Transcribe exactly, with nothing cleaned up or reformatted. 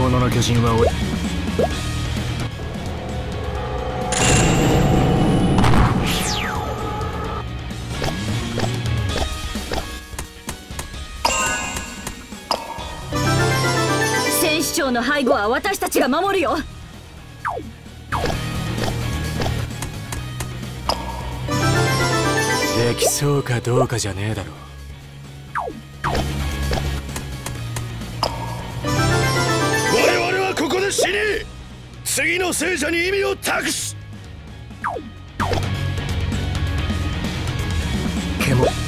物の巨人は俺。 戦士長の背後は私たちが守るよ。 できそうかどうかじゃねえだろ。 我々はここで死に、次の聖者に意味を託す。 獣